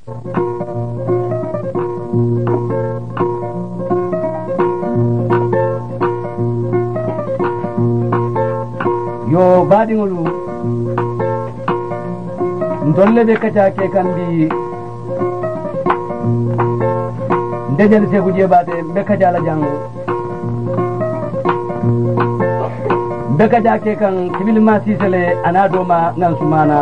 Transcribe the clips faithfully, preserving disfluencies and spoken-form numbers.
yo baɗiŋolu ndolle ɓe kacake kambi ndejel segu jeɓate ɓe kajala jang ɓe kajake kan sibilma sisele ana doma nan sumana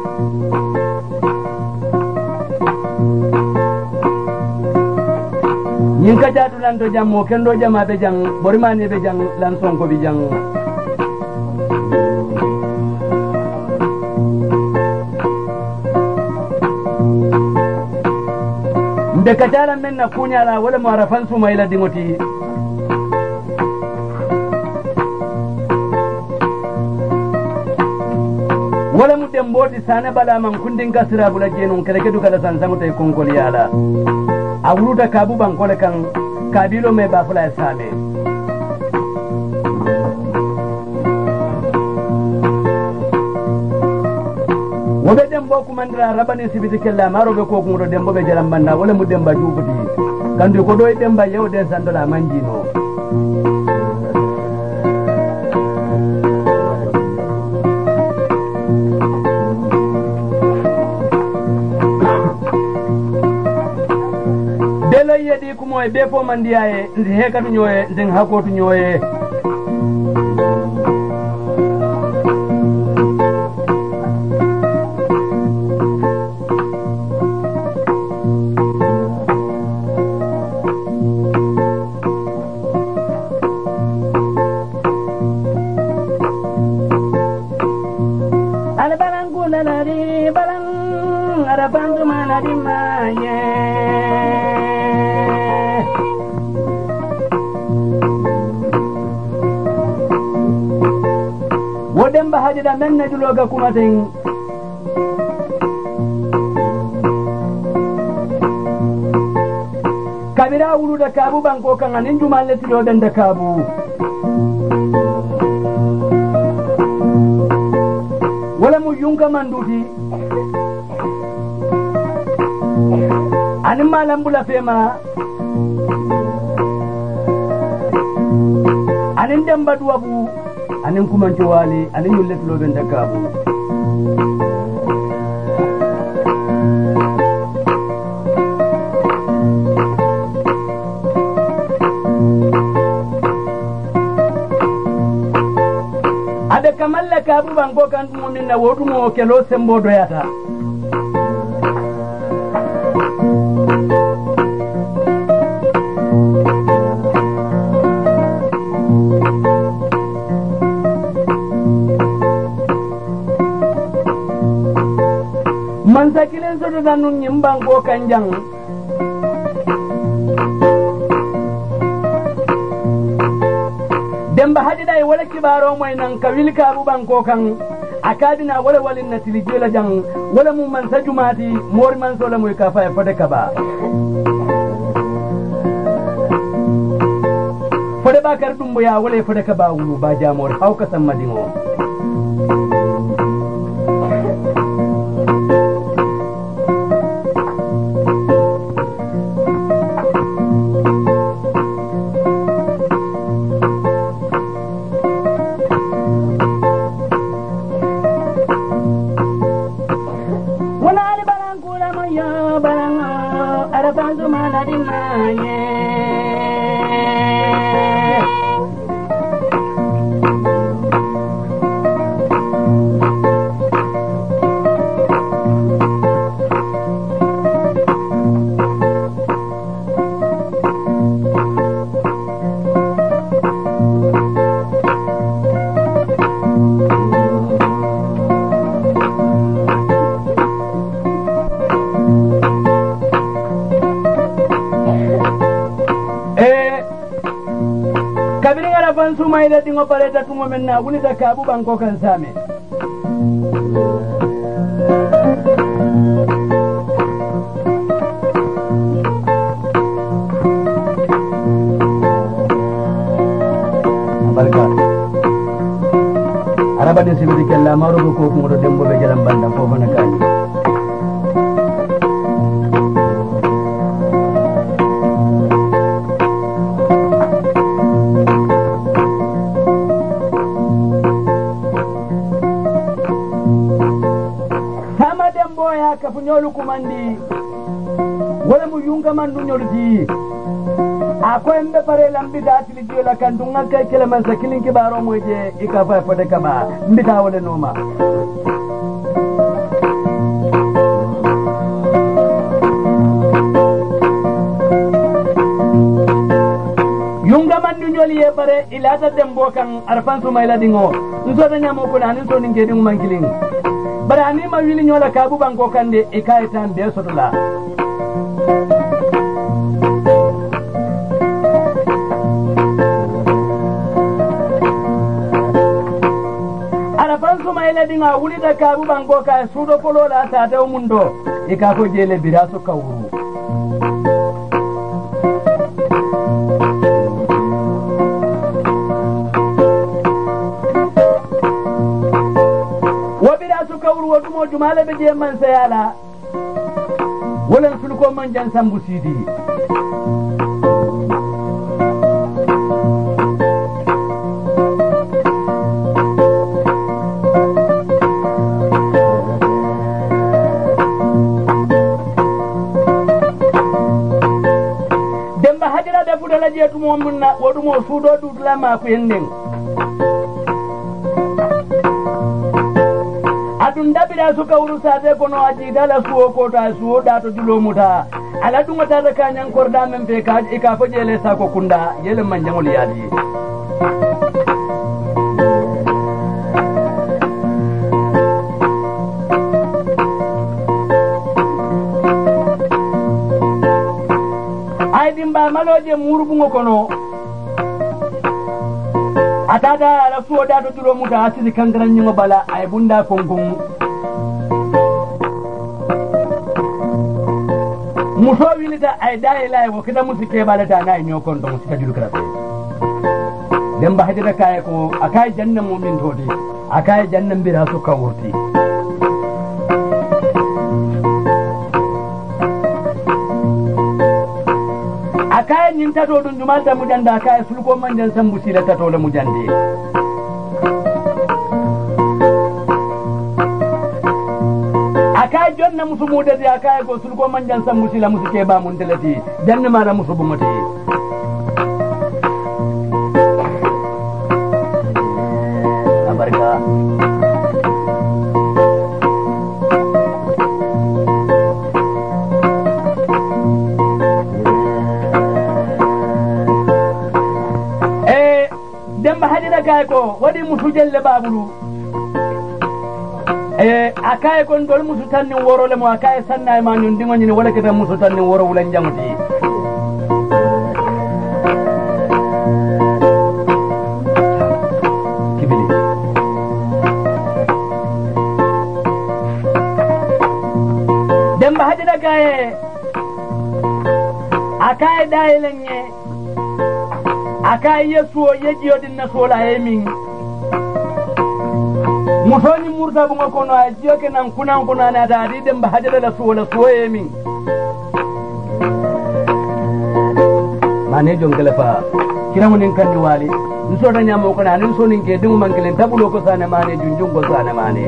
ñin kajatu lanto jammo kendo jama ɓe jang ɓorimani ɓe jang lan sonko ɓe jang mbe kajala men na kuñala wala mo arafan suma ila dingoti wala mu dembodi sane bala man kundin kasira bula jenun kala kedu kala san sango tay konkol yala awruta kabu bankole kan kabilo me ba fula same wobe dembo kumandira rabani sibiti kella marobe ko kundo dembo be jaram banda wala mu demba jubuti kandu ko doy demba yew den sandola manjino delo yedi ko moy be fo mandiaye ndi hekatu nyoye ndin hakotu nyoye wodemba hajida men na juloga kumaten kabira wuluda kabu banko kan anin jumalle tilo den da kabu wala mu yunga manduti anin malambula fema anin demba duwabu anin kumanci wali anin yulle tulo ben dakabu ade kamalla kabu bango kan mumin na wodu mo kelo sembo doyata mansakilen soto danu nyimbango kanjang demba hadida e wala kibaro moy nan kawil kabu banko kan akadina wala walin na tilijela jang wala mu mansajumati mor man sola moy kafa e fode kaba fode ba kar dumbo ya wala e fode kaba wulu ba jamor hawka sammadingo Sumaila dingo paleta tumo menna wuli da kabu banko kan same barka araba de sibiti kella maro ko ko mo dembo be jalam banda fo bana kani boya ka funyolu kumandi wala mu yunga man dunyoldi akoy mbe pare lambita tiliji la kan dunga kay kele man sakilin kibaro moje ikafa fode kaba mbita wala noma yunga man dunyoli ye pare ilata dembo kan arfan sumayla dingo nso da nyamo ko nan so ninge dingo man kilin bara ni ma wili nyola kabu banko kande ikay tan be sotula Sumayla dinga wuli da kabu bango ka sudo polo la ta ta mundo e ka ko jele biraso kawuru wa biraso kawuru wa dumo jumala be je man sayala wala sul ko man jan sambu sidi la jetu mo munna wodu mo sudo dudla ma ko yenden adun dabira su kawru sade kono aji dala suwo ko ta suwo da to julo muta ala dunga ta da kanyan korda men fe ka e ka fo jele sa ko kunda yele man jangol yadi dimba maloje murubungo kono atada la suwo da to duro muta asiri kangran nyingo bala ay bunda kongong muso wilita ay dai lay wo kita musike bala ta nay nyo kon don sika julu krabe demba hadira kay ko akay janna mu'min todi akay janna mbira su kawurti akaya nyin tato dun jumalta mujanda akaya sulko manjan sambu sila tato la mujande akaya jonna musu mudati akaya ko sulko manjan sambu sila musu keba mun telati janna mara musu bumati abarka kay ko wadi musu jelle babulu e akay ko ndol musu tanni woro le mo akay sanna ma ñun dingo ñini wala kete musu tanni woro wulan jamuti kibili demba hadida kay akay dailenye akay yesuo yejiyo din na sola emin musoni murta bunga kono ajiyo kenan kunan kuna na dadi dem bahadira la sola so emin mane jongale fa kiramu nin kandi wali nso da nyamo kana nin so nin ke dingu mankelen tabulo ko sane mane junjungo sane mane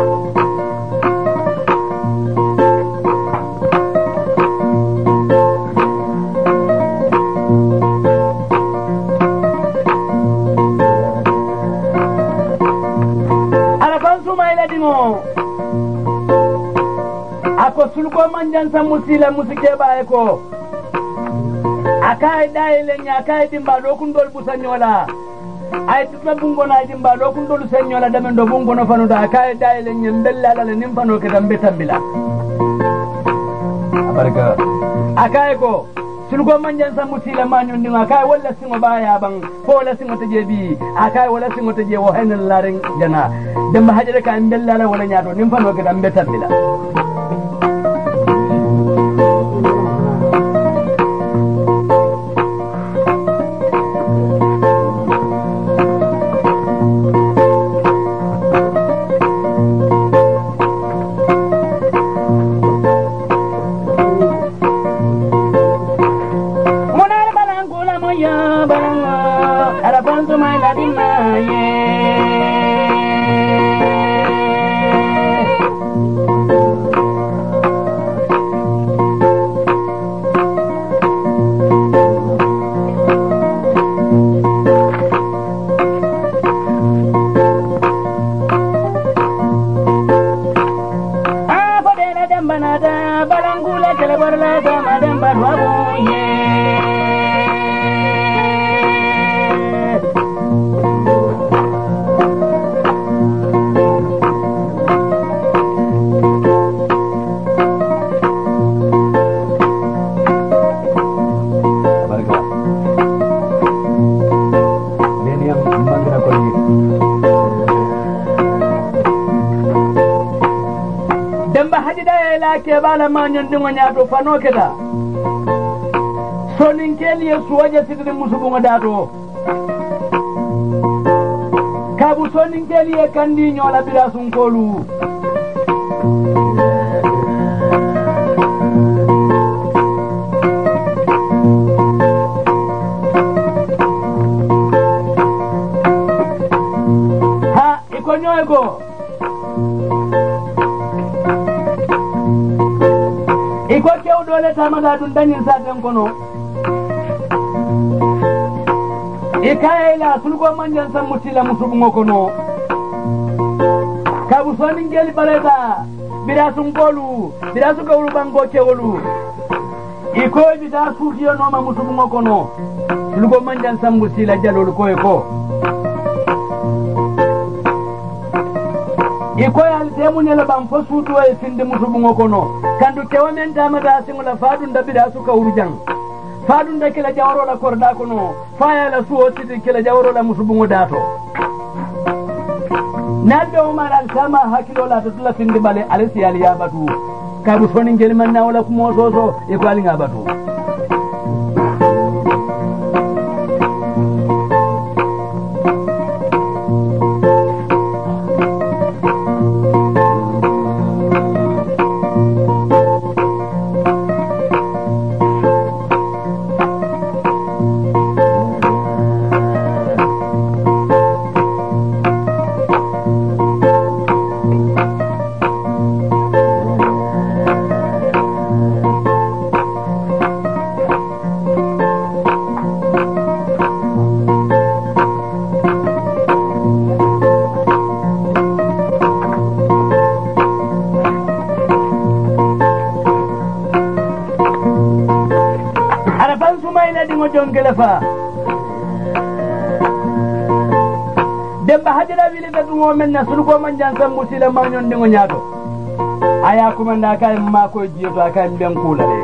ako sulko manjan sa musila musike ba eko akai daile nya akai dimba do kundol busanyola ay tutla bungo na dimba do kundol sanyola damen do bungo no fanu da akai daile nya mbella la nim fanu ke dambe tambila abarka akai ko sulko manjan sa musila manyon dinga akai wala singo baya bang ko wala singo tajebi akai wala singo taje wo henal laren jana demba hajere ka mbella la wala nyaado nim fanu ke dambe tambila banada balangula kele barla sama dem barwabu ye ke bala manyon dingo nyato fano keda sonin keli suwaje sidri musubu ngadato kabu sonin keli kandi nyola bila sunkolu ha ikonyo eko iko kew dole tamada dun danyin saten kono ikaela sulgo manjan samutila musubungo kono kabu sonin geli bareta birasun golu birasu golu bango kewolu iko bida sudiyo noma musubungo kono sulgo manjan samutila jalolu ko eko iko yal demunyela bam fo sudu e sinde musubungo kono kandu kewa men tamata singula fadun da bida suka urujang fadun da kila jawro la korda kono faya la suo sidi kila jawro la musubungo dato nalbe o mara sama hakilo la tutula sindi bale alisi ali yabatu kabu soni ngel man na wala kumo soso e ko ali ngabatu jongelefa demba hajira wili be dumo men na sulu ko man jansan musila manyon dingo nyato aya kuma nda kay ma ko jiyo kay ben kula de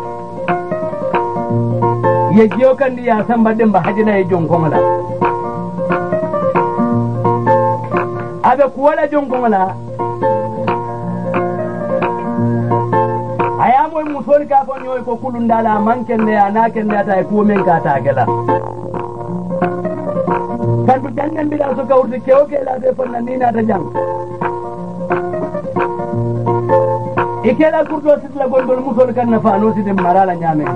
ye jiyo kan ya samba demba hajira e jonko mala abe ko wala jonko mala aya moy musol ka fon yoy ko kulundala manken ne ana ken ne ta ko men ka ta gela kan du jangan bila so ka urti kewo ke la de fon na ni na ta jang ikela kurdo sit la gondol musol kan na fa no sit marala nyame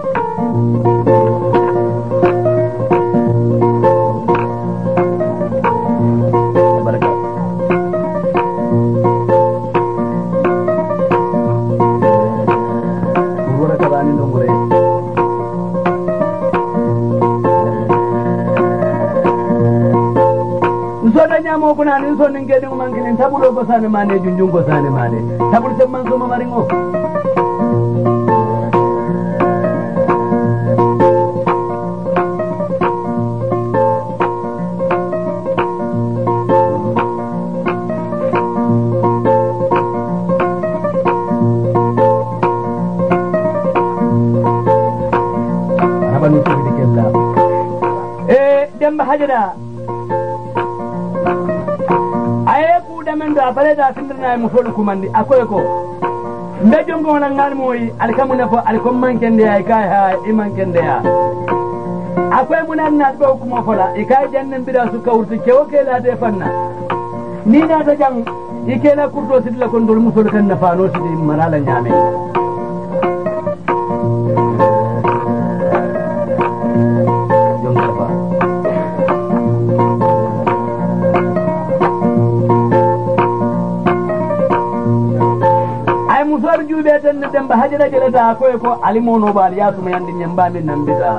mo kuna ni so ninge dum mangin tabulo ko sane mane junjung ko sane mane tabul sem man so ma maringo abanu so bidikella eh demba hajara men da bare da tindirna mu fol kumandi akoy ko mbe jongo na ngal moy alkamu ne fo alkom mankende ay kay ha imankende ya akoy munan na be ko mo fola e kay jannen bida su kawurti kewo ke la de fanna ni na ta jang ikela kurdo sidla kon dol musol kan na fano sidi marala nyame jube tan demba hajira jelata ko ko alimono bal yasuma yandi nyamba min nambita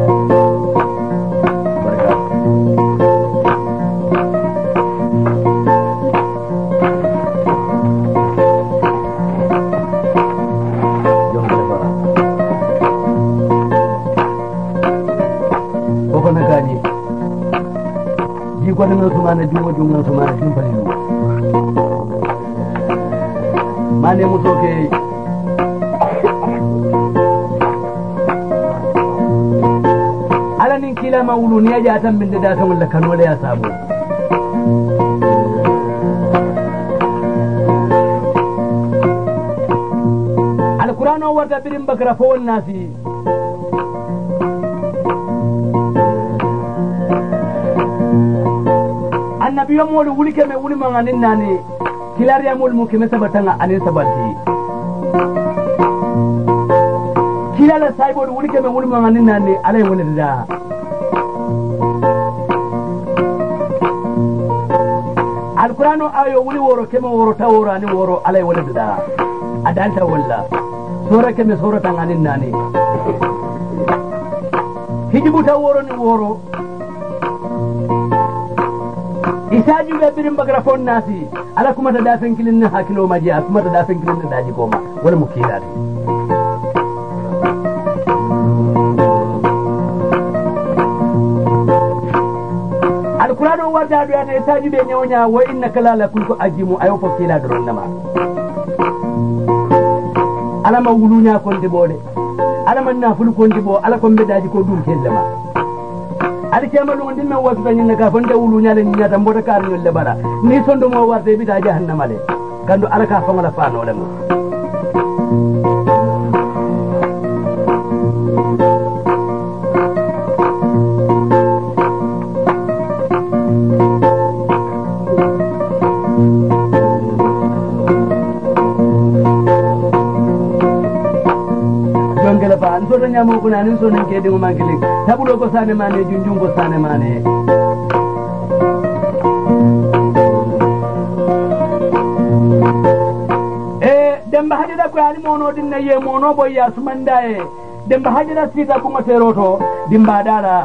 barka junga to ma tin palilu mane musoke ala nin kila mawulu ni ya tan min da kan wala kan wala ya sabo alquran warta birin bakra fo nasi annabi yamul wulike me wuli manganin nani kilar yamul mukime sabatanga anin sabati kilala saibol wulike me wuli manganin nani alay wulida alquran ayo wuli woro kema woro taworo ani woro alay wulida adanta walla sura keme sura tanganin nani hijibu taworo ni woro isaji be birin bagara fon nasi ala kuma ta dafin kilin na hakilo maji kuma ta dafin kilin da daji goma wala mukila ne alqur'ano warda do ne isaji be nyonya wa innaka la la kuntu ajimu ayo fo kila do nama ala ma wulunya konti bode ala man na ful konti bo ala ko be daji ko dum kellama ali kemalu ndin men wasu tan ka fonde wulu nyaale nyata mbota kar nyol le bara ni sondo mo warde bi ta jahannama le kandu ala ka fangala faano le mo jongela ba so tan nyamo ko nan so nan ke de mo mangeli tabulo ko sane mane junjum ko sane mane e demba hajida ko ali mono dinna ye mono boy ya sumanda e demba hajida sita ko materoto dimba dala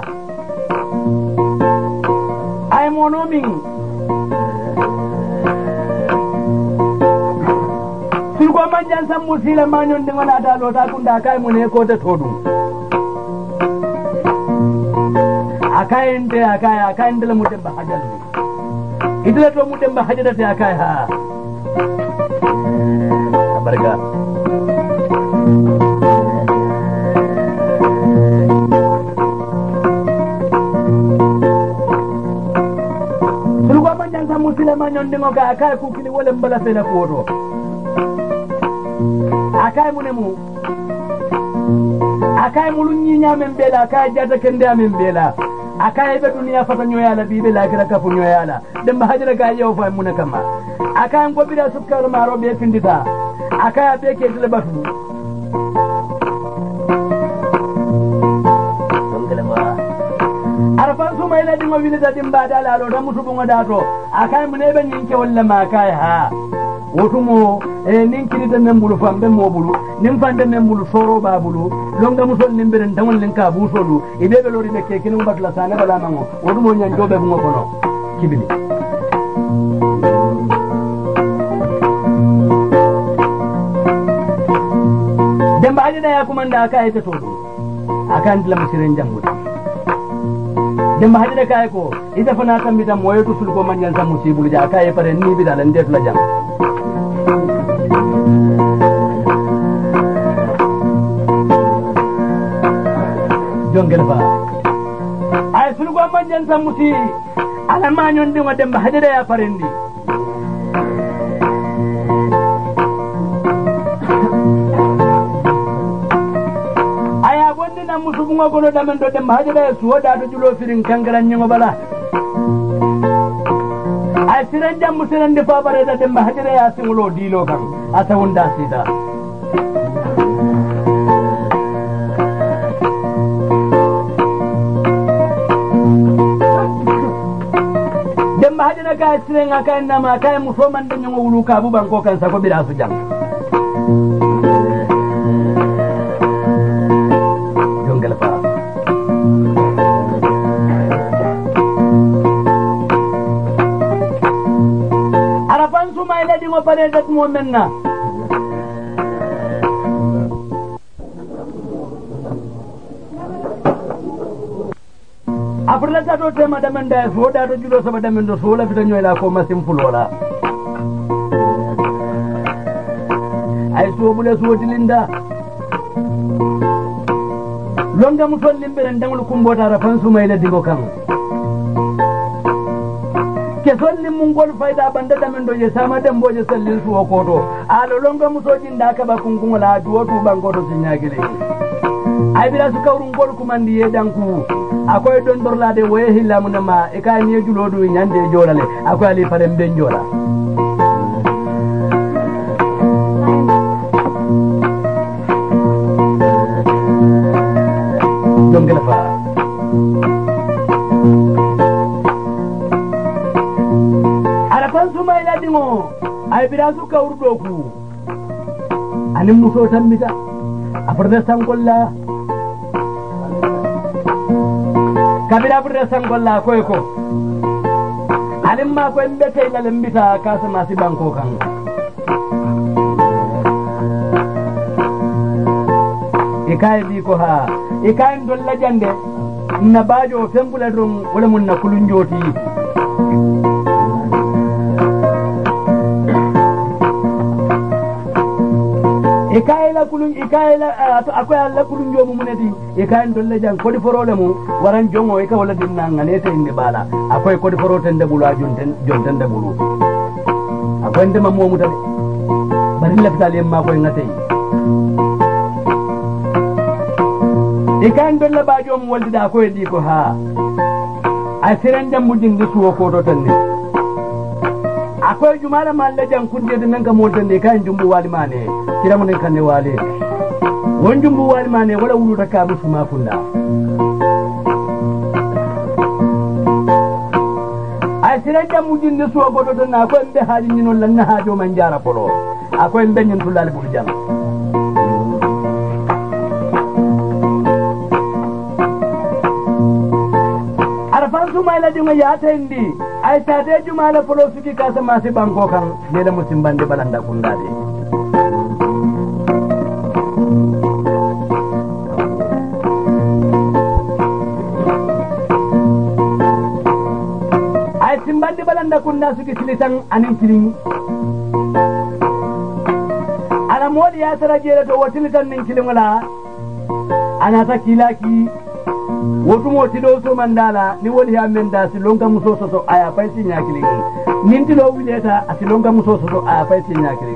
ay mono min silgo manjan sam musila manyon de wala dalo ta kunda kay mo ne ko ta todu akaende akaya akaende la mutemba hajal idla to mutemba hajada te akaya ha barga silgo manjan sam musila manyon de ngoka akaya ku kili wala mbala sela foto akay munemu akay mulu nyinya men bela akay jata kende men bela akay be duniya fata nyoyala bibe la kira kafu nyoyala demba hajira ga yow fa mun kama akay ngo bida sukkar maro be findita akay be ke dile batu arfan su mai ladin wili da dimba dala lo da mutu bunga dato akay mun be nyinke walla ma akay ha wotumo e nin kirita men bulu fambe mo bulu nin fande men bulu soro ba bulu longa musol nin beren tawon len ka bu solu e bebe lori be ke kinu batla sane bala mango wotumo nyan jobe bu ngoko no kibili demba ajida ya kumanda aka ite todo aka ndila musiren jambuta demba ajida kay ko ida fana tambita moyo to sulko manyan sa musibulu ja aka e pare ni bidala ndef la jam jongel ba ay sulu ko manjan samuti ala manyon di ngodem bahadira ya parendi aya gondi na musu bungo gono damen do dem bahadira suwo da do julo firin kangaran nyo bala ay siran jam musiran di fa bare da dem bahadira ya singulo dilo kan asa wonda sida hajina ka sirenga ka nama ka musoman de nyongo wuluka bu banko kan sako bida su jang jongel fa arafan su mai ladi mo pare dat mo menna afurla ta to tema damen da so da to julo saba damen do so la fita nyoy la ko masim fulola ay so bule so dilinda longa mu ton limbere ndangul kumbota ra fan sumay la digo kan ke solli mun gol fayda banda damen do je sama dembo je sallin su okoto alo longa mu so jinda ka ba kungun la duwotu bangoto sinyagile ay bila su kawrun gol kumandi ye danku akoy don dorlade woye hilla mun ma e kay ni julodu nyande jolale akoy ali parem ben jola dongela fa ara fan suma ila dingo ay bila su kawru doku anim muso tambita afarda sangolla kabila burda sangolla koy ko alim ma ko mbete la lembita kasa masi banko kan ikay bi ko ha ikay dolla jande na bajo fembula dum wala mun na kulunjoti ikay la kulun ikay la akoy alla kulunjo mu muneti ikay dolla jang ko di forole mu waran jongo e ka wala dinna ngane te inde bala akoy ko di foroten de bulu ajunten jonten de bulu akoy ndema momu tabe bari laftal yemma koy ngate ikan dolla bajo mu waldi da koy di ko ha asiran jam mujin di suwo ko to tanne akoy jumala malle jam kunde de men ka moltan de kan jumbu wali mane kira mun kan ne wali won jumbu wali mane wala wulu ta ka musu ma funda asiran jam mujin di suwo ko to tanne akoy be haji nyino lan na hajo man jara polo akoy be nyin tulal bul jam Jumala junga ya tendi ay tade jumala polo suki kasa masi banko kan ne da musim bande balanda kundade ay simbande balanda kunda suki silitan anin kilin ala modi ya tara jere to watilitan nin kilin wala ana ta kilaki wotu mo tido so mandala ni woli ha menda si longa muso so aya fay si nyakili ninti lo wileta asi longa muso so aya fay si nyakili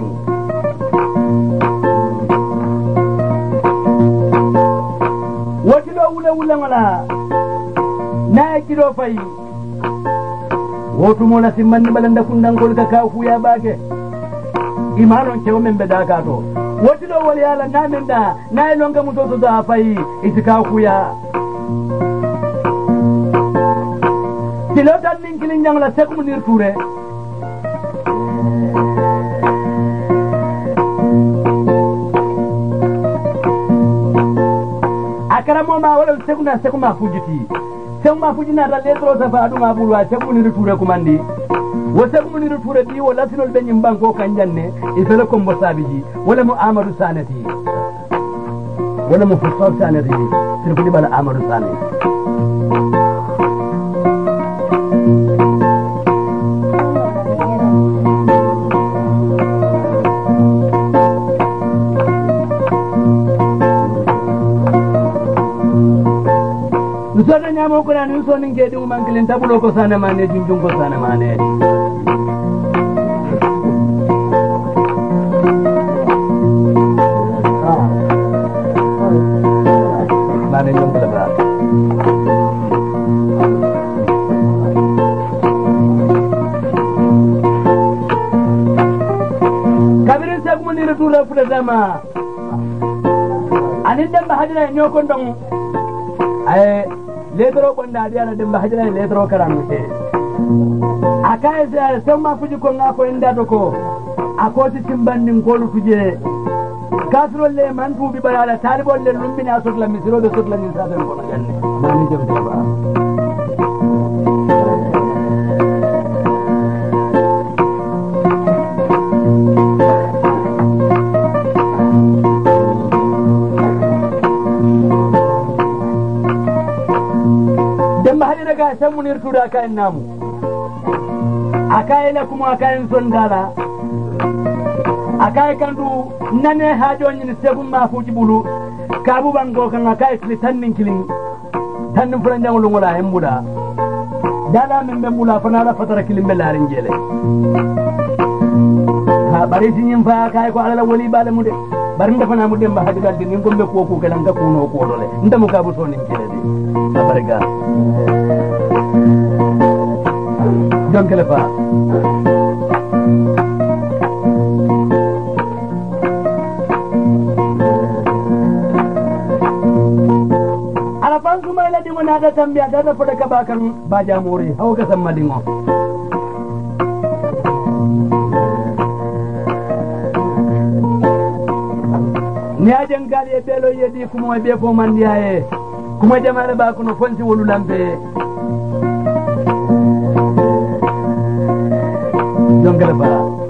woti lo wule wule ngala na kido fay wotu mo la simman balanda kundangol ka ka fu ya bage imano kewo membe daga to woti lo woli ala na menda na longa muso so da fay itika ku ya Silotan ning kiling yang la sek munir ture akara mo ma wala sek na sek ma fujiti sek ma fujina da letro sa fa adu ma bulwa sek munir ture kumandi wo sek munir ture di wala sinol be nyim banko kanjanne ifele ko mbosabiji wala mu amadu sanati wala mu fussar sanati sirfudi bala amadu sanati Nusada nyamo kuna nuso ninge di umangkilin tabulo ko sana mane junjung ko sana mane. Mane yung talaga. Kabirin sa kumuni rutura pula sama. Anin dan bahadina nyokon dong. Ay letro bonda dia na demba hajira letro karamute akaye sa sama fuji ko ngako inda to ko akoti timbandi ngolu tuje kasro le man fu bi bayala talibol le lumbina sotla misiro be sotla ni sa ko na ganne mani jëm ba suda ka namu akaye la kuma akaye sondala akaye kandu nane hajo nyi sebum ma fuji bulu kabu bango kan akaye kli tannin kilin tannin furan jangulu ngola hembuda dala min be mula fana la fatara kilin belarin jele ha bari tinyin fa akaye ko ala wali bala mude bari nda fana mude mba hadigal din ngombe ko ko kala ngako no ko dole nda mo kabu sonin kile de abariga John Kelepa ala fansu mai ladi muna da tambaya da fada ka bakan baja muri hawo ka san madingo ni ajen gali e belo yedi kuma be fo man diaye kuma jamaale ba ko no fonti wolu lambe John Kelepa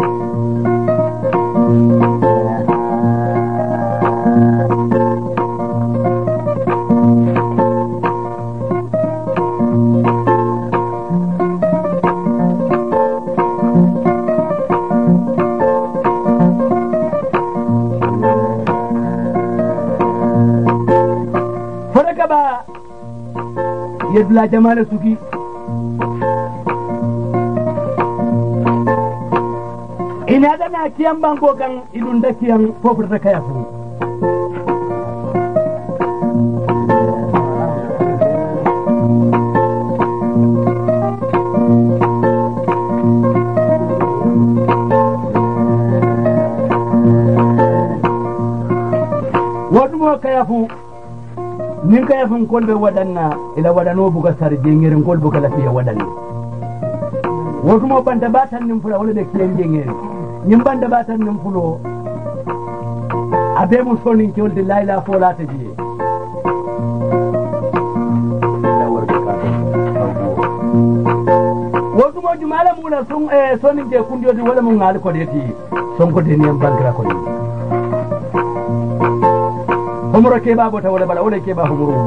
Fodaka ba yedla jamaale suki ina da na kiyan bango kan idun da kiyan fofur da kaya fu wadu mo kaya fu nin kaya fu kolbe wadanna ila wadano buga sar jengerin kolbe kala fiya wadanni wadu mo banda batan nim fula wala de kiyan jengerin ñim bande batan nim fulo abe mu sonin ci wolde layla fola ta ji wodu mo jumala mu la sun e sonin je kundio di wala mu ngal ko deti son ko de nem bankra ko ni homoro ke ba bota wala bala wala ke ba homoro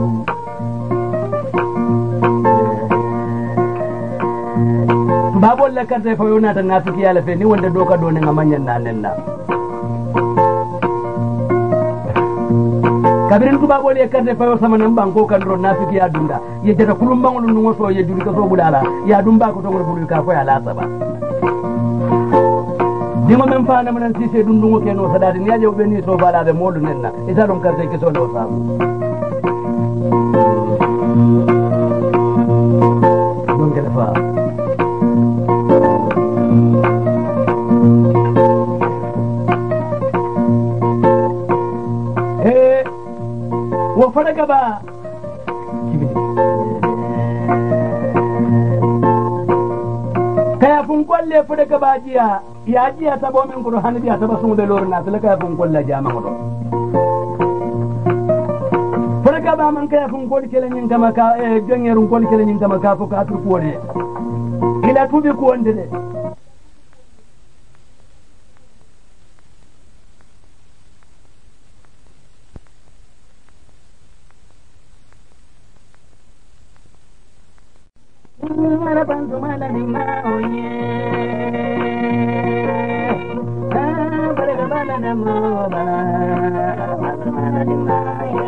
babol la karte fa yona tan nafiki yala fe ni wonde do ka do ne ngamanyan nanen na kabirin ku babol ya karte fa yo sama nan banko kan ro nafiki ya dunda ye jata kulum bangol nungo so ye duli ka so budala ya dumba ko to ngol bulu ka ko ya la saba dimo men fa na manan sise dundungo ke no sadade ni aje be ni so bala be modu nenna isa don karte ke so do sabu John Kelepa wo fadaga ba kaya fun kolle fadaga ba jiya ya jiya tabo min ko hanbi ya taba sun be lorna tala kaya fun kolla jama ko fadaga ba man kaya fun kol kelen nyin kama ka e jongerun kol kelen nyin kama ka fo ka tur ko de ila tubi ko wonde de Mara bantu mala ni maoye, ah, bala bala na mo bala, bantu mala ni maoye.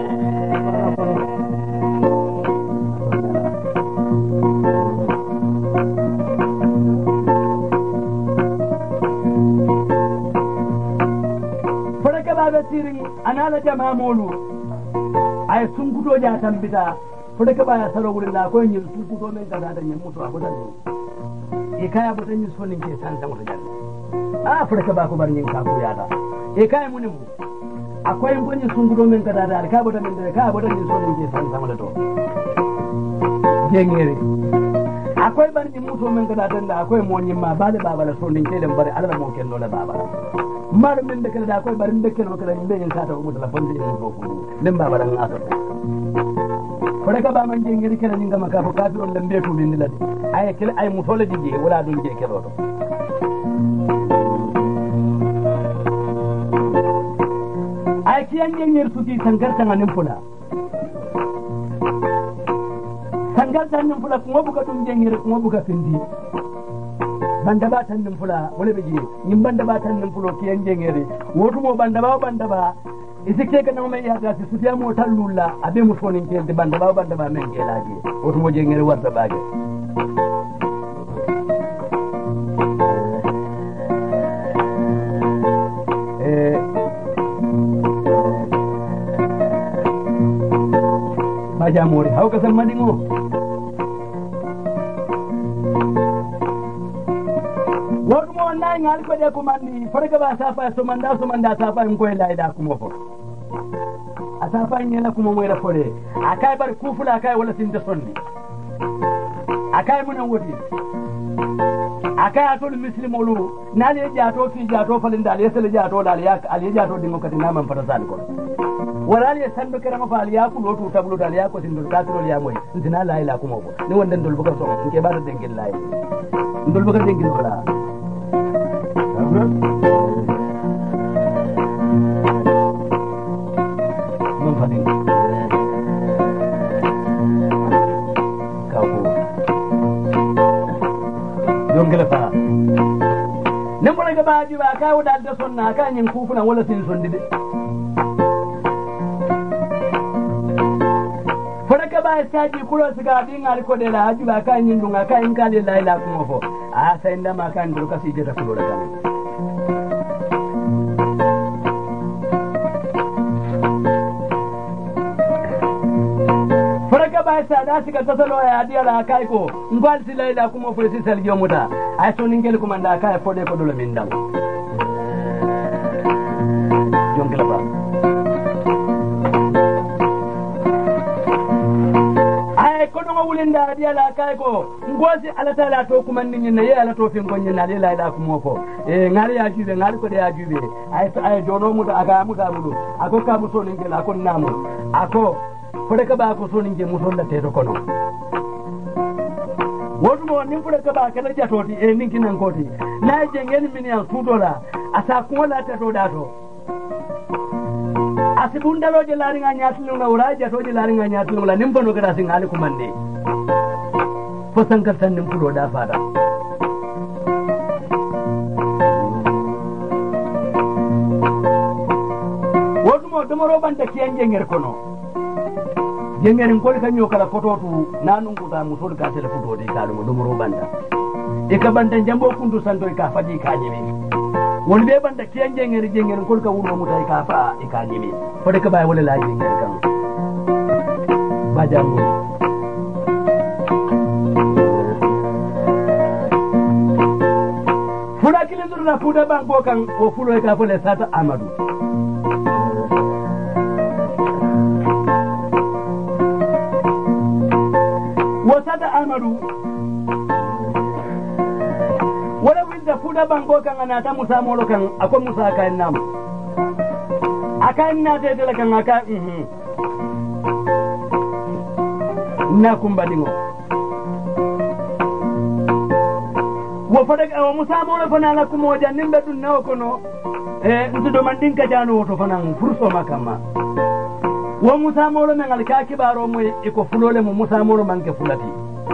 Fodaka baba tiri anala jama molu, ay sunkuto ja tambita. Fodaka baya saro wurin da akwai yin su kuto mai gada da yin mutu a gudan ne e kaya butan yin sonin ke san san wajen a fodaka ba ku bar yin kafu ya da e kaya muni mu akwai yin gunyin sun gudo min gada da ka butan min da kaya butan yin sonin ke san san wajen to gengere akwai bar yin mutu min gada da akwai monyin ma ba da baba la sonin ke dan bari alala mo ken no da baba mar min da kala da akwai barin da kala kala min yin sata mu da lafan da yin mutu ku din baba dan asa fodaka ba man jengiri kala ni ngama ka fo kafi on lambe to min lade ay kala ay musole di je wala dun je kelo to ay kiyan jengir suti sangar tanga nim fula sangar tan nim fula ko buka dum jengere ko buka findi banda ba tan nim fula wala be ji nyim banda ba tan nim fulo kiyen jengere wotu mo banda ba banda ba isike ka nama ya ta su tiya mo tallulla abe mu fonin ke de banda ba banda ba men ke laaje wotu mo jengere warta baage eh majamori hawka san madingo wotu mo nay ngal ko de ko mandi farga ba safa so manda so manda safa en koy layda ko mo fo asafa nyela ko mo moy la fole akay bar kufula akay wala sinde sonni akay mun wodi akay atol muslimolu nali jaato fi jaato falinda ali sele jaato dal yak ali jaato dingo kati naman fata sal ko wala ali sandu karama fa ali yakul wotu tablu dal yakko sindul katro ya moy ndina la ila ko mo bo ni wonde ndol bukar so nke bada dengel lay ndol bukar dengel wala non fadi kawo dongela fa nembo ga baaji ba kawo dal de sonna ka nyin kufuna wala sin sondide fodaka ba saji kulo siga dinga ko de la haji ba ka nyin dunga ka in kale la ila kuma fo a sai nda ma kan do kasi je ta kulo da kan fodaka ba sa da siga tasalo ya dia la kai ko ngal si la ila kuma fo si sal jomuta ay so ningel kuma nda kai fode ko do la min dam jongela ba kono wulinda dia la kay ko ngozi ala tala to kuma ninni ne ala to fin gonye na la ila kuma fo e ngari ya jube ngari ko de ya jube ay ay jono mu da aga mu da mu ako ka mu so ninge la ko namu ako fode ka ba ko so ninge mu so la te to kono wodu mo nin fode ka ba kala jatoti e ninki nan koti na je ngeni min ya sudola asa ko la te to da to asibunda roje lari nga nyatlu na uraje toje lari nga nyatlu la nimbono gara singali kumande fo sankar tan nimpulo da fara wodumo domoro banda kiyan jenger kono jengerin ko kanyo kala fototu nanun ko ga musol ka tele foto de kalumo domoro banda e ka banda jambo kundu santo ka faji ka nyimi woni be banda kiyan jengeri jengeri ko ka wuro mutai ka fa e ka nyimi fode ka bay wala la jengeri kan ba jamu fuda kile zurna fuda banko kan o fulo ka fole sata amadu wasata amadu wala winda fuda banko kan anata musa molo kan ako musa kan nam akan na te de kan aka mhm na kumbadingo wo fada o musa molo fana la kumo jannin be dun nawo kono e ntudo mandin ka jano to fana furso makama wo musa molo men al ka kibaro mo e ko fulole mo musa molo manke fulati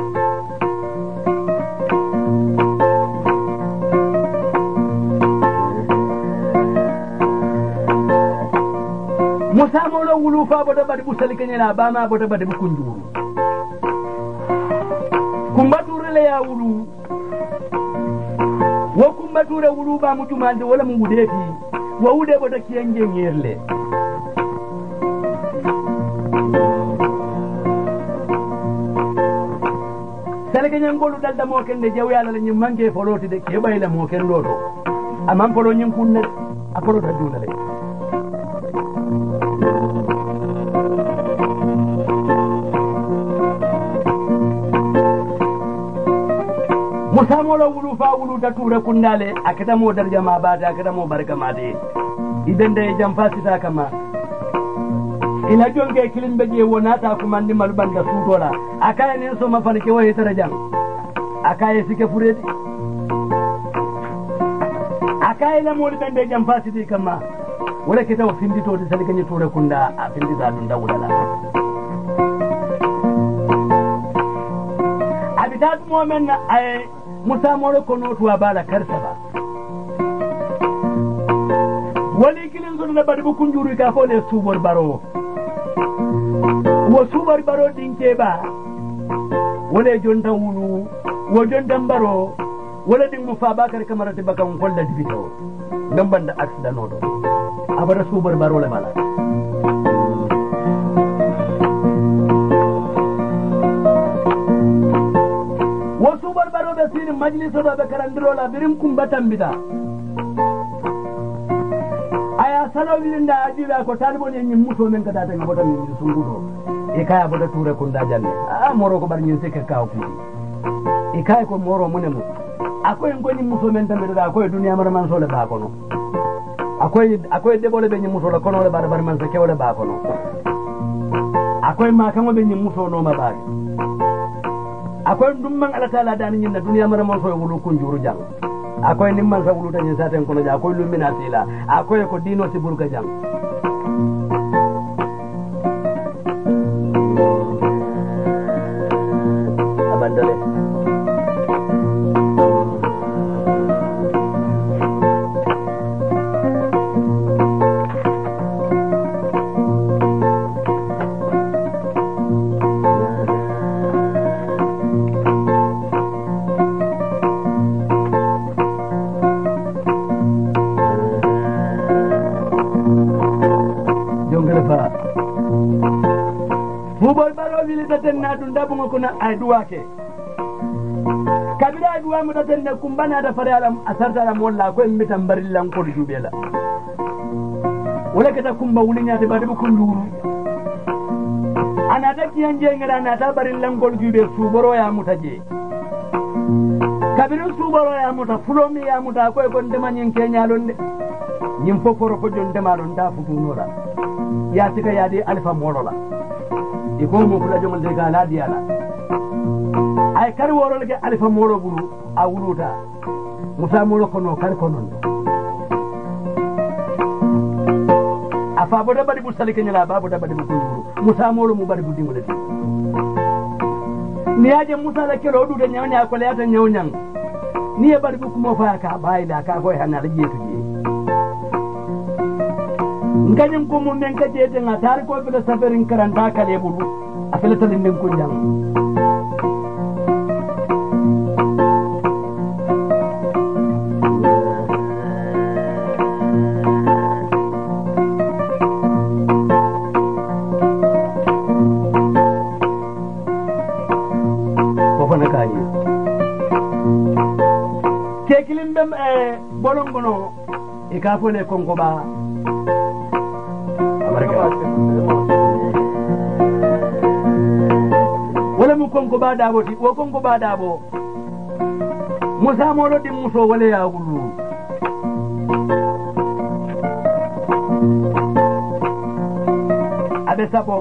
musa molo wulu fa bodo badi busali kenyela bama bodo badi bukunjuru kumbature le ya wulu wo kumbature wulu ba mu jumande wala mu wudeti wo wude bodo kiyenge ngirle sale kenyen golu dalda mo kende jaw yalla la nyim mangi foloti de ke bayla mo ken lodo amam polo nyim kunne apolo da dunale musa molo wulu fa wulu da tura kundale akata mo darja ma bata akata mo barka made idan da jam fasita kama ina jonge kilin beje wonata ko mandi mal banda sutola akaya nen so mafan ke waye tarajam akaya sike fureti akaya la mo bende jam fasiti kama wala kita findi to de salganye tura kunda a findi da dun da wulala abitat momen ay musa moro kono to abala karsaba wali kilin zon na badi bu kunjuru ka fo le subor baro wo subor baro dinke ba wala jonta wulu wo jonta baro wala ding mu fa bakar kamarate bakan kolla dibito ngam banda accident odo abara subor baro le bala wo subor baro be sini majliso do be karandiro la birim kumbatan bida aya salo bilinda ajiba ko talibon en muso men kata tan bodan ni sungudo e kaya boda ture kun da jalle a moro ko bar nyin se ka ku e kaya ko moro munemu akoy ngoni muso men tan da akoy duniya mar man so le ba kono akoy akoy de bole be nyi muso le kono le bar bar man se kewle ba kono akoy ma kan be nyi muso no ma ba akoy dum man ala taala dan nyin na duniya mar man so wulu kun juru jang akoy nim man sa wulu tan sa tan kono ja akoy lumina sila akoy ko dino si burka jang abandale Bubol baro wili daten na dun dabu ngoko na aduwa ke kabila aduwa mu daten na kumbana da fare alam asarta alam walla ko en mitam barillan ko jubela wala kata kumba wulinya de badu kunduru ana da kiyan je ngara na ta barillan ko jube su boro ya mutaje kabiru su boro ya muta fulomi ya muta ko ko ndema nyin kenya londe nyim foforo ko jonde ma don da futu nora ya tika ya di alfa morola iko mo kula jomal de gala diala ay kar woro lege alfa moro bulu a wuluta musa moro kono kar konon afa boda badi bu salike nyala babu da badi bu kulu musa moro mu badi bu dingole ni aje musa la kero du de nyanya ko le ata nyawnyang ni e badi bu kumo fa ka bayila ka koy hanala jeetu je nganyam ko mo men ka jete nga tar ko be safarin karanta kale bulu afela tan den ko jang ko fana kayi ke kilim bem e bolongono e ka fole konko ba wala mu konko ba dabo ti wo konko ba dabo musa molo di muso wala ya gulu abe sabo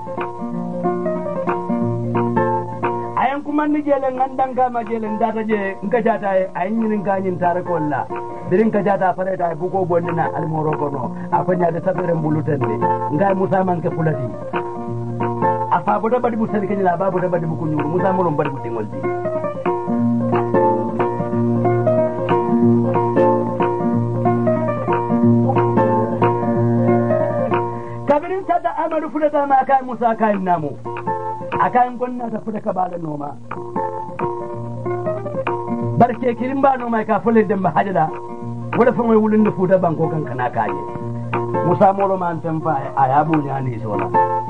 ayan kuma ni jele ngandang ka ma jele ndata je nka jata ayin nyin ganyin tare ko la birin ka jata fare ta bu ko bonnina al moro ko no akonya de sabere mbulutende ngai musa man ke fulati afa boda badi bu sali kenya babu da badi bu kunyuru musa molo badi bu dingoldi kabirin sada amadu fulata ma kai musa kai namu akan gonna ta fuda ka bala noma barke kirin ba noma ka fulle dem hajada wala fa moy wulun da fuda banko kan kana kaje musa molo man tamfa ayabu nyani sola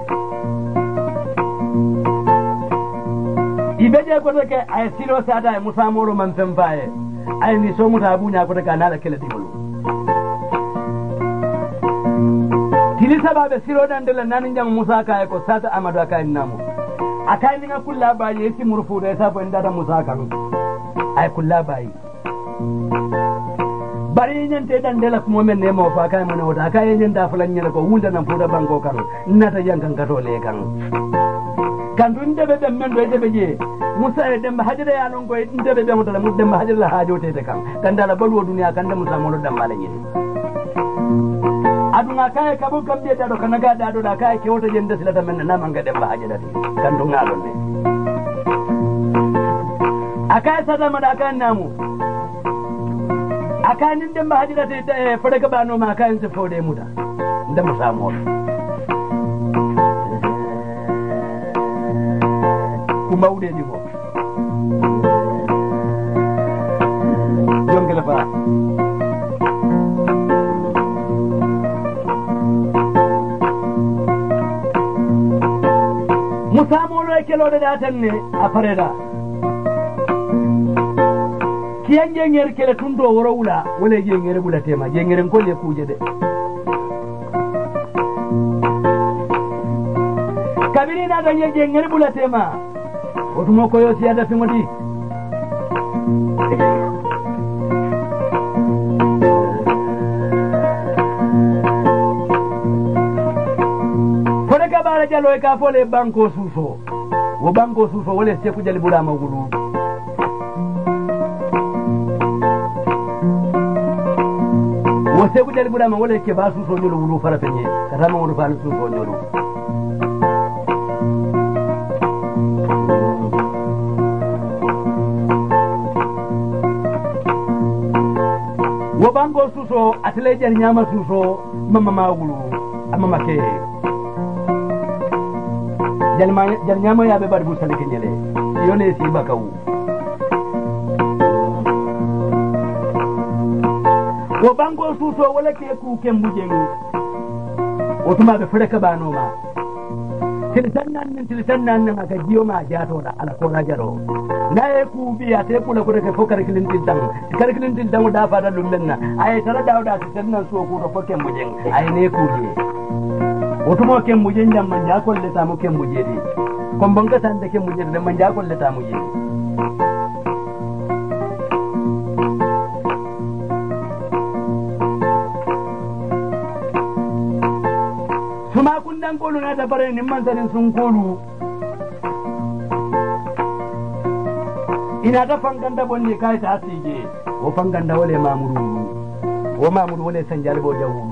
ibeje ko ke ay silo sada musa molo man tamfa ay ni so muta abunya ko daga nala kala dibulu tili sababe silo dan de nan jam musa kay ko sada amadu akay namu akay ni kulla ba ye si murfu da sa ban da musa kanu ay kulla bayi bari nyen te dan dela ko men ne mo fa kay mo wota kay nyen da fulan nyela ko wulda nan fuda banko kanu nata yankan kato le kan kan dun de be be men do de be je musa e dem hajira ya non ko e de be be mo dala mu dem hajira la hajo te te kan kan dala balu duniya kan da musa mo do dam mala nyen aduna kay ka bu kam de da do kan ga da do da kay ke wota jende silata men na man ga dem hajira kan dun ngalon ne akai sada mada kan namu akai nin da mahajira ta fara ka bano ma kan su fode mu da da mu samu kuma ude ni ko jongela fa musamu lo kelo da datan ne a fareda kiyan jenger kele tundo woro wula wala jenger bula tema jengeren ko le kuje de kabiri na da jenger bula tema otumo ko yo siada fimoti fore ka bara jalo e ka fole banko suso wo banko suso wala se ku jali bula magulu wose ku jali bula ma wala ke ba suso nyolo wulu faratanye katama wulu fa suso nyolo wo bango suso atele jar nyama suso mama magulu amma make jalma jar nyama ya be bar bu sale kenyele yone si bakawu wo bango suso wala ke ku kembujeng o tuma be fere ka bano ma tilsan nan tilsan nan na ga jiyo ma jato da ala ko na jaro na e ku biya te kula ko ke fokar kilin tilsan kar kilin tilsan da fa da lumben na ay tara da da tilsan nan so ku do fokem mujeng ay ne ku je o tuma kem mujeng jam man ja ko le ta mo kem muje di kon ban ka tan da kem muje da man ja ko le ta muje suma kundan kolu na ta bare ni man sanin sun kolu ina ta fanganda bonni kai ta asije o fanganda wale mamuru o mamuru wale sanjal bo jawu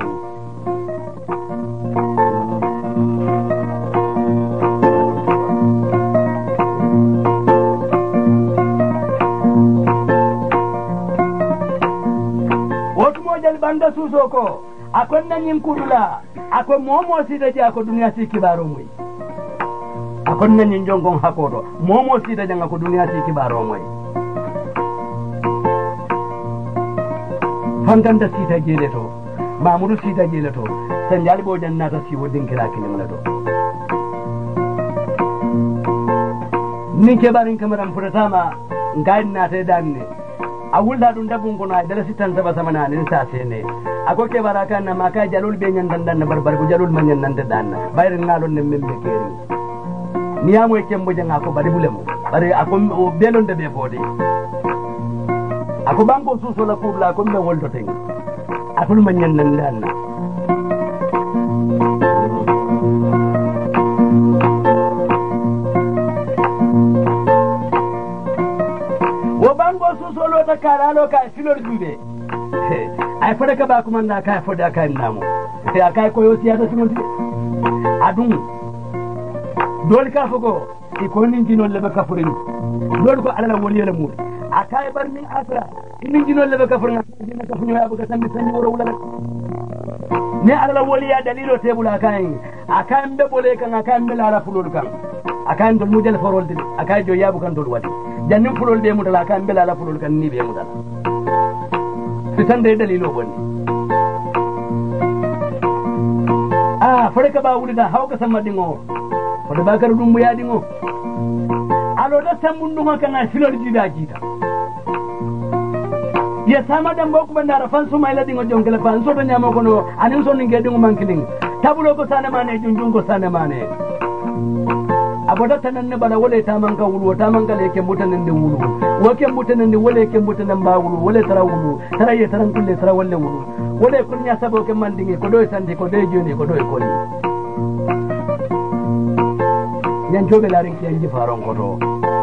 o tumo jal banda susoko akon nanyin kudula akon momo sida je akon duniya si kibaro moy akon nanyin jongon hakoto momo sida janga ko duniya si kibaro moy fanganda sida jele to mamudu sida jele to sanjali bo jannata si wodin kira kilin lato ni ke barin kamaran furatama ngain na te danne awulda dun dabun kono ay dala sitan saba samana nin sa sene ako ke baraka na maka jalul be nyan dan dan barbar ko jalul man nyan nan dan bayrin ngalon ne membe keri ni amo e kembo janga ko bari bulemu bari ako belon de be bodi ako bango suso la kubla ko be woldo ten akul man nyan nan dan wo bango suso lo ta kala lo ka filor dube ay fada ka ba kuma na kai fada kai namu sai akai koyo siyasa simonti adun dol ka fogo e ko nin dino le ba kafurin dol ko alala woni yele mu akai bar min asra nin dino le ba kafurin dina ka funyo abuka tan tan woro wala ne alala woli ya dalilo tebula kai akai mbe bole kan akai mbe lara fulul kan akai dol mudel forol din akai jo yabu kan dol wadi jannin fulol be mudala akai mbe lara fulul kan ni be mudala fitan da dalilo bonni ah fare ka ba wuli da hawka sama dingo fare ba kar dum ya dingo alo da samun dum kan na filor jida jita ya sama dan boku banda rafan su mai ladingo jongale fan so do nyama ko no anin so ninge dingo mankilin tabulo ko sana mane junjun ko sana mane aboda tanan ne bala wole ta manka wulu ta manka le ke mutanen de wulu wo ke mutanen de wole ke mutanen ba wulu wole tara wulu tara ye taran kulle tara wolle wulu wole kunya sabo ke mandinge ko do sande ko do joni ko do ko ni nyan jobe larin ki anji faron ko do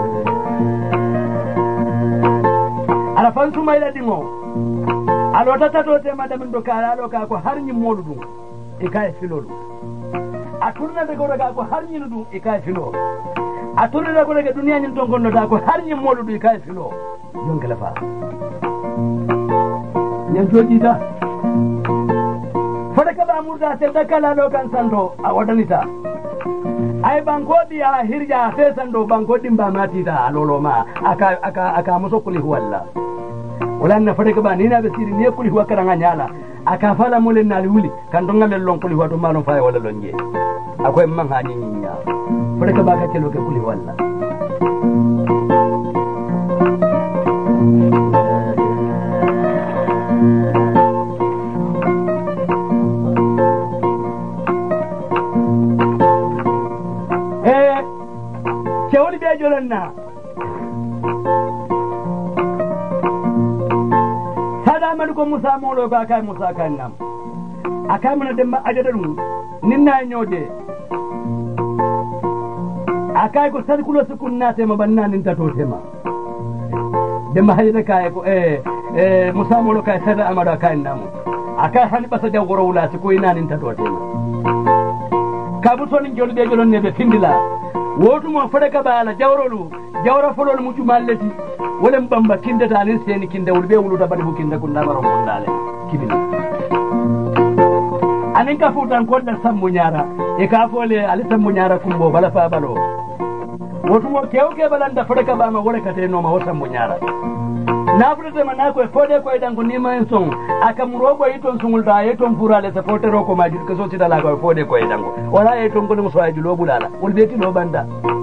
ala fan su mai ladingo alota tato te madamin do kala lo ka ko har nyi modudu e kay filolu aturna de gora ga ko har nyi du e kay filo aturira ko daga duniya nyin ton gonno ta ko har nyin modu du kai filo jon kala fa nyen joji ta fada kala murda se da kala lo kan sando a wadanita ai banko biya hirja sai sando banko din ba mati da lolo ma aka aka aka muso kuli walla wala na fada kaba ni na be siri ne kuli huwa karanga nyala aka fala mulen na wuli kan don ngamel lon kuli huwa to malon fa wala lonje akwai man ha nyinya fada kaba ka kelo ke kuli walla eh kewli be jolanna man ko Musa molo ga kai Musa kannam akai mun dem ajadaru ninna nyode akai ko sarkulo sukunna te mabanna nin tato tema dem hayda kai ko eh eh Musa molo kai sada amara kai namu akai hani basa de goro wala ko ina nin tato tema kabu sonin jolu be jolon ne be findila wotu mo fada ka bala jawrolu jawra folol mu jumalleti wala mbamba kinda tanin seni kinda wulbe wuluta bade bukinda kunna baro kondale kibini anin ka futan ko da sammu nyara e ka fole ali sammu nyara kumbo bala fa balo wotu mo kew ke balanda fadaka ba ma wala kate no ma wota sammu nyara na futa ma na ko fode ko idan ko nima en son aka murogo yiton sungul da yiton furale ta fote ro ko majid ko soti dala ko fode ko idan ko wala yiton ko mo so aji lo bulala wulbe ti lo banda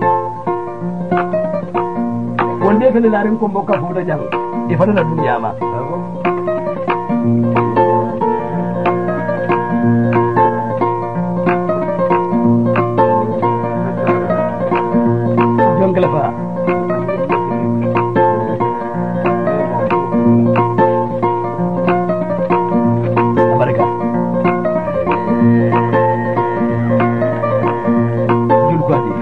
wonde fele larin ko mbokka fuuta jang e fana la dunya ma jongla fa baraka jul ko di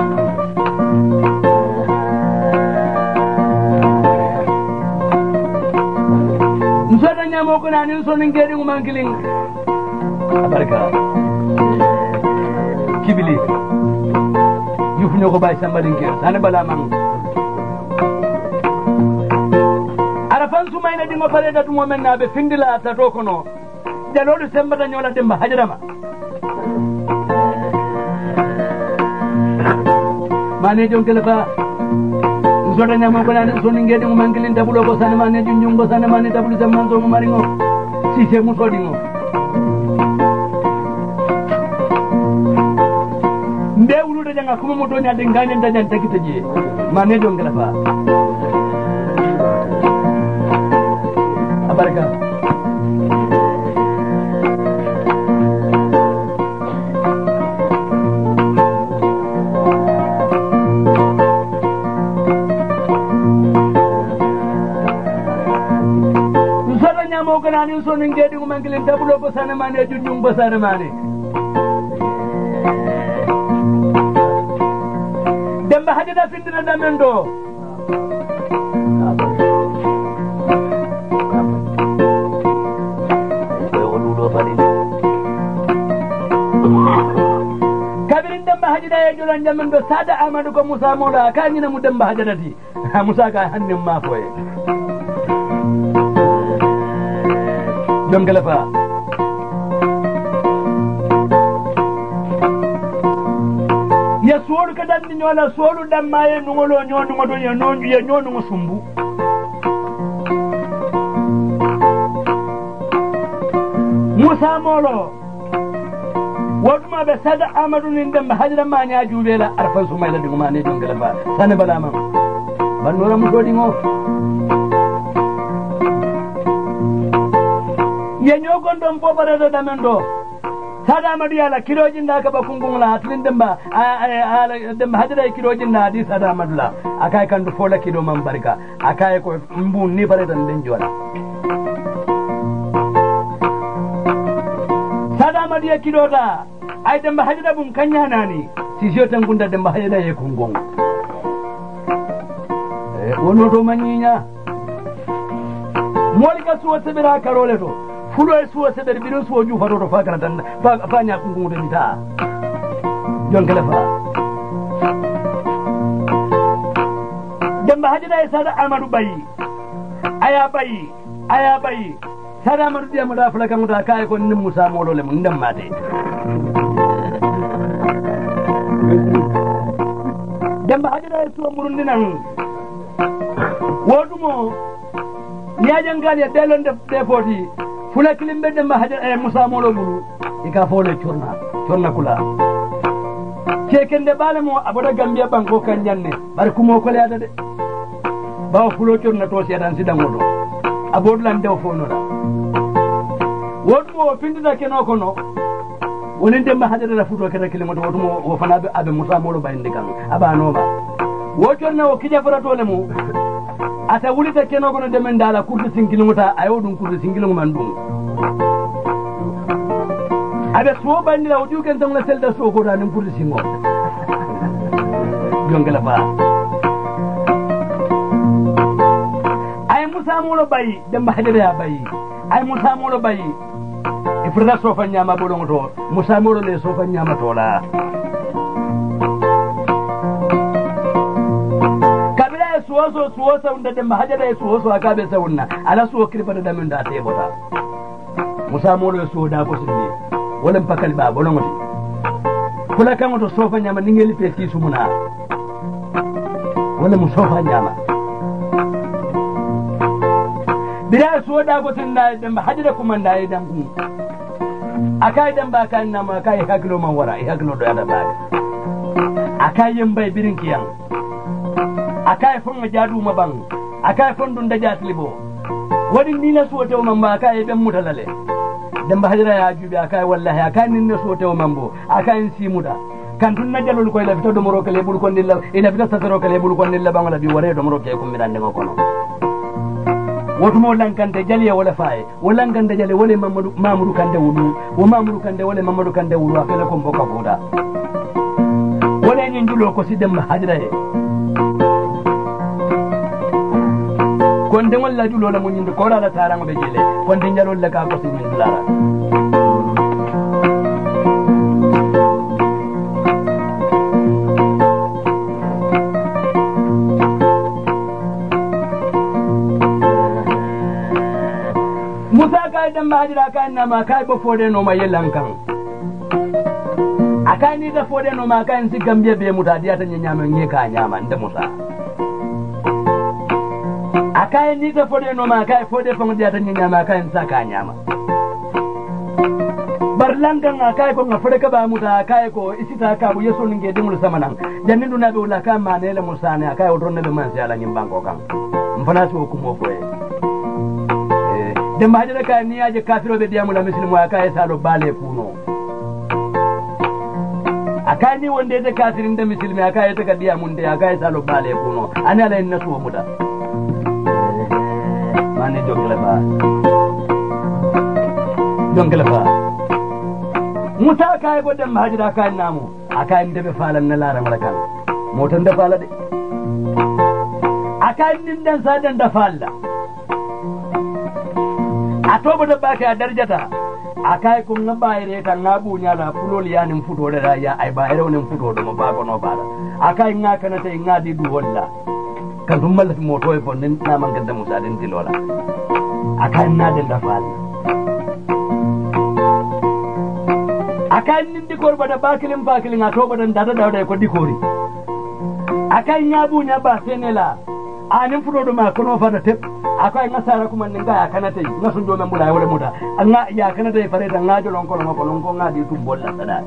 mo ko nani so nin gedi mo mankiling barka kibili yufu ñoko bay sambalin ke sane bala man ara fan su mayna di mo pare da mo men na be findila ta to kono jalolu sembata ñola demba hajrama mane jon kala fa soda nyama ko nan so ngedi mo mangilin tabulo ko sane mane junjum ko sane mane tabulu zaman so mo maringo si se mo sodingo nde wulu de janga kuma mo to nyaade ngane ndajan takita je mane do ngala fa abaraka mo ko nani so nin gedi ko mangilin tabulo ko sane mane junjum ko sane mane demba hajada findina damendo kabirin demba hajada e jolan damendo sada amadu ko Musa mola kanyina mu demba hajadati Musa ka hannim ma foye jongala fa ya suwolu ka dandi ñola suwolu damma ye nungolo ñonugo do ye ñonugo sumbu Musa molo wotuma be sada amadou nin demba hajra mani a juubela arfan sumayla dingo mane jongala fa sane balama bannora mu dodingo ye ñogon ɗon boɓarede ɗamen ɗo sada amadou yala kilojinda ka ɓakungungla atlin demba ala demba hajara e kilojinna adi sada amadou la akaye kandu fola kilo man barka akaye ko mbun ni bare tan den jona sada amadou ye kilota ay demba hajara bum kanyanani sisio tan gunda demba hajara ye kungongo e wono to manyinya molika suwa sebira karole to fulo e suwa seder biro suwa ju fato to fa kana tan fa nya kungu de mita jon kala fa demba hajira sada amadu bayi aya bayi aya bayi sada amadu dia muda fulaka muda kay ko nim musa modo le mun ndam mate demba hajira su murundi nan wodumo niaja ngal ya delon de defoti fula kilimbe demba hajira e musa modo bulu ika fole churna churna kula kekende balamo aboda gambia banko kanjanne bar kumo ko leada de bawo fulo churna to sedan sidangodo abodlan dew fono da wodumo pindida keno kono wonin demba hajira la futo kata kilimo wodumo wo fana be abe musa modo bayinde kan aba noma wo churna o kija farato le mu ata wulita keno kono demen dala kurdu sinkilinguta ayo dum kurdu sinkilingu man dum ada suo bandi la uju kan tong la sel da suo ko da nim kurdu singo jongela ba ay musa mo bayi dem hajira ya bayi ay musa mo bayi ifrada sofa nyama bolongo to musa mo le sofa nyama to la kabila suo so suo sa unda dem hajira suo so akabe sa unna ala suo kripa da min da te bota musa mo le suo da ko sinni wala pakali ba bolongo ti kula kan to sofa nyama ningeli peti sumuna wala mu sofa nyama bila so da gotin da dan hajira kuma da idan ku akai dan ba kan na ma kai hakilo man wara i hakilo do da ba akai yin bai birin kiyan akai fon jadu maban akai fon dun da jaslibo wadi ni na so to man ba kai ben mutalale dan ba hajira ya jubi akai wallahi akai nin na so to man bo akai simuda kan tun najalul ko ila fito do moro kale bul kon dilla ila fito satoro kale bul kon dilla bangala bi wore do moro ke ko mirande ko kono wotumo lankante jaliya wala faye wala lankante jale wala mamadou mamadou kande wudu wo mamadou kande wala mamadou kande wudu afele ko mboka boda wala nyin julo ko si dem hajira e kon de wala julo la mo nyindo ko la tarango be jele kon de jalol la ka ko si min lara dan mahajira kan na ma kai ba fode no ma yelan kan akai ni da fode no ma kan si gambia be muta dia ta nyama nye ka nyama nda musa akai ni da fode no ma kai fode fon dia ta nyama kan sa ka nyama barlangan akai ko ngafre ka ba muta akai ko isita ka bu yeso ninge dimul samanan janni duna be wala ka ma ne le musa ne akai o don ne be man si ala nyim banko kan mfana so ko mo foye de mahajira ka ni aje kafiro be diamu la muslimu aka salo bale kuno aka ni wonde de kafirin da muslimi aka ya taka diamu de aka salo bale kuno ana la inna suwa muda mane jongla ba jongla ba muta ka go de mahajira ka namu aka inde be falan na laran rakan motan da fala de aka nin dan sadan da falla atobo da baka darjata akai kun na bayre kan na bunya la fulol yanin futo da ya ai bayre wonin futo da ba ko no bada akai nga kana tay nga di du walla kan dum mal moto e fonnen na man gadda musa den tilola akai na den da fal akai nin di korba da bakilin bakilin atobo da dada da ko di kori akai nya bunya ba senela anin futo do ma kono fa da tep akai ngasara kuma ninga ya kanata ngasun do membula wala muda anga ya kanata fare da ngajo lon ko lon ko lon ko ngadi tum bolla sadade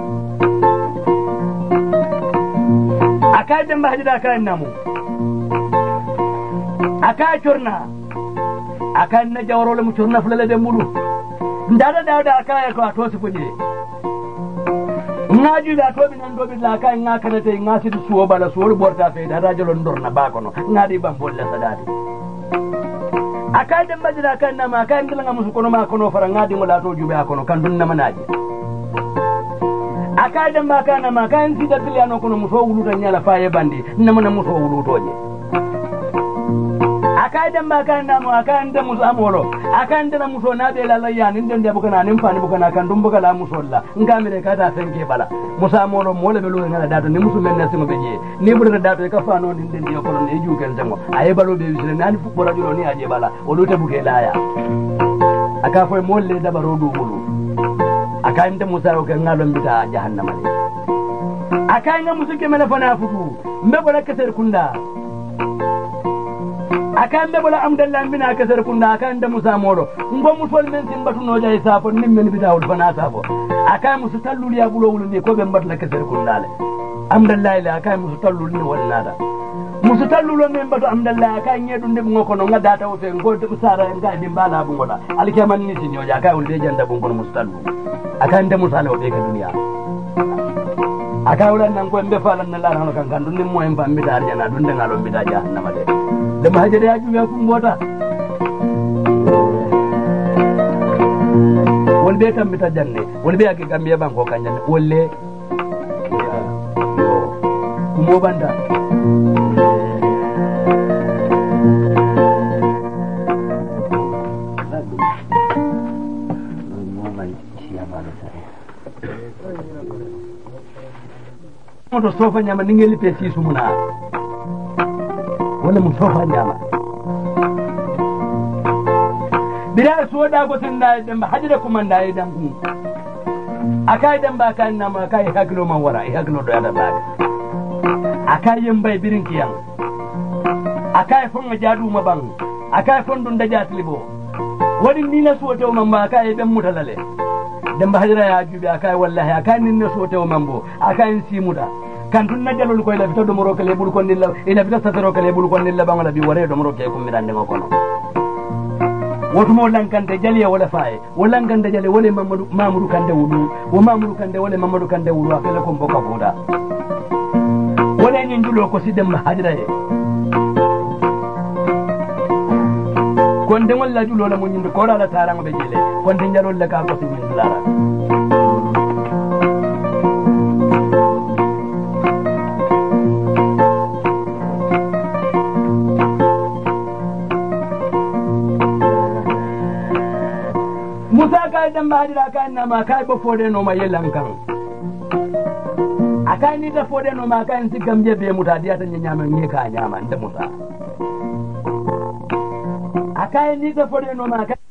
akai dem bahida akai namu akai churna akai na jawro le mu churna fulale de mulu ndada dawda akai ko to su fuje ngaji da to binan do billa akai nga kanata ngasi du suwo bala suwo borta fe da rajolo ndorna ba kono ngadi bam bolla sadade akai dem bajira kan na ma kan ngila musu kono ma kono faranga di mula to jube akono kan dun na manaji akai dem ma kan na ma kan si da tiliano kono muso wulu da nyala faye bandi na mana muso wulu toje akai dan ba kan namu akan da musu amolo akan da muso na be lalaya nin den da bukana nin fani bukana kan dum bukala musolla nga mi ka ta sanke bala musa amolo mo le belo ngala dato ni musu men na simo beje ni bur da dato ka fano nin den de ko ne ju ken jango aye balo be wisle nani fu bora julo ni aje bala o do te buke laya aka foy mo le da baro do bulu aka inda musa o kan ngalon bita jahannama le aka nga musu ke mena fana futu mbe bala keser kunda akan da bala amdallah bina kasar kunna akan da musa molo ngo musol men tin batu no jay safo nim men bidawul fana safo akan musu tallul ya bulo wul ni ko be mbat la kasar kunna le amdallah la akan musu tallul ni wal nada musu tallul men batu amdallah akan nyedu ndem ngoko no ngada taw fe ngo de sara nga dimbala bu ngola alkeman ni sin yo ja akan de janda bu ngol musu tallu akan da musa le be ka duniya aka wala nan ko mbe falan na la no kan kan dun mo en fambi dar jana dun de ngalo mbi da jahannama de de mahajere ya juya kum bota wolbe kam mita janne wolbe ake gambiya banko kanjane wolle kumo banda moto sofa nyama ningeli pesi sumuna wala mun sofa nyama bila so da go tin da dan hajira kuma da idan ku akai dan ba kan na ma kai hakilo man wara i hakilo do da ba akai yin bai birin kiyan akai fon jadu ma ban akai fon dun da jatlibo wani ni na so to man ba akai ben mutalale dan ba hajira ya jubi akai wallahi akai ni na so to man bo akai si muda kan tun na jalol ko ila fito do moro kale bul ko nilla ila fito sataro kale bul ko nilla bangala bi wore do moro ke kum mirande ngokono wotu mo lankante jaliya wala faaye wala lankante jale wala mamadou mamadou kande wudu wo mamadou kande wala mamadou kande wudu akela ko mboka boda wala nyin julo ko sidem hadira e konde wala julo la mo nyindo ko la tarango be jele konde jalol la ka ko sidem lara musa kai dan bahadira kan na ma kai ba fode no ma yelan kan akai ni da fode no ma kai si gamje be mutadiya tan nyama nge ka nyama nda musa akai ni da fode no ma kai